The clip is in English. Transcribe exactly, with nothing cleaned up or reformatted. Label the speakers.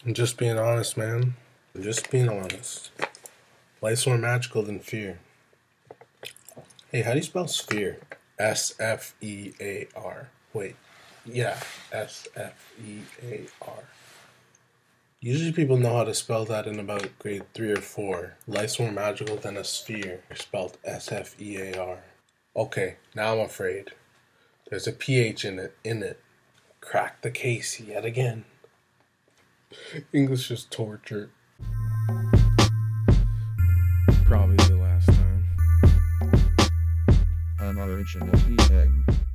Speaker 1: I'm just being honest, man. I'm just being honest. Life's more magical than fear. Hey, how do you spell sphere? S F E A R. Wait. Yeah, S F E A R. Usually people know how to spell that in about grade three or four. Life's more magical than a sphere, spelled S F E A R. Okay, now I'm afraid. There's a P H in it, in it. Crack the case yet again. English is torture.
Speaker 2: Probably the last time.
Speaker 3: An original P M.